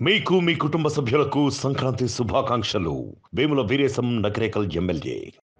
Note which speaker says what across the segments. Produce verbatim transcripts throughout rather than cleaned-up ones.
Speaker 1: మీకు మీ కుటుంబ సభ్యులకు సంక్రాంతి శుభాకాంక్షలు. వేముల వీరేశం నగరేకల్ ఎమ్మెల్యే.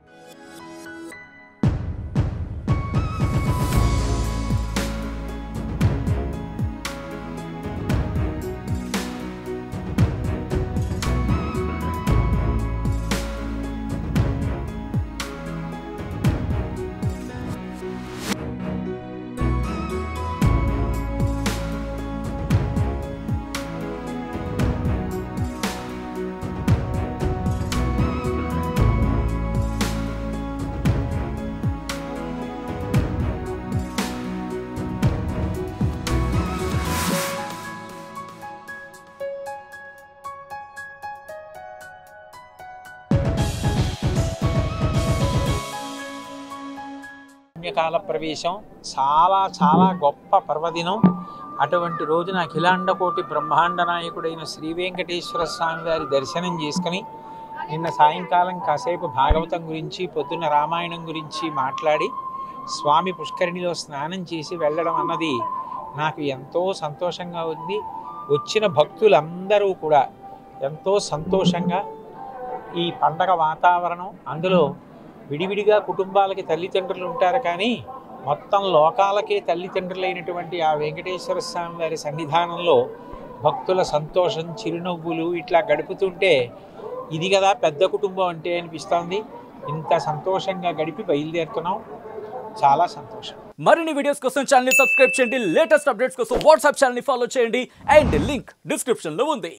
Speaker 2: కాల ప్రవేశం చాలా చాలా గొప్ప పర్వదినం. అటువంటి రోజున అఖిలాండకోటి బ్రహ్మాండ నాయకుడైన శ్రీ వెంకటేశ్వర స్వామి వారి దర్శనం చేసుకుని నిన్న సాయంకాలం కాసేపు భాగవతం గురించి పొద్దున్న రామాయణం గురించి మాట్లాడి స్వామి పుష్కరిణిలో స్నానం చేసి వెళ్ళడం అన్నది నాకు ఎంతో సంతోషంగా ఉంది. వచ్చిన భక్తులందరూ కూడా ఎంతో సంతోషంగా ఈ పండగ వాతావరణం, అందులో విడివిడిగా కుటుంబాలకి తల్లిదండ్రులు ఉంటారు, కానీ మొత్తం లోకాలకే తల్లిదండ్రులైనటువంటి ఆ వెంకటేశ్వర స్వామి వారి సన్నిధానంలో భక్తుల సంతోషం, చిరునవ్వులు ఇట్లా గడుపుతుంటే ఇది కదా పెద్ద కుటుంబం అంటే అనిపిస్తోంది. ఇంత సంతోషంగా గడిపి బయలుదేరుతున్నాం. చాలా సంతోషం.
Speaker 3: మరిన్ని వీడియోస్ కోసం ఛానల్ ని సబ్స్క్రైబ్ చేయండి. లేటెస్ట్ అప్డేట్స్ కోసం వాట్సాప్ ఛానల్ ని ఫాలో చేయండి. అండ్ లింక్ డిస్క్రిప్షన్ లో ఉంది.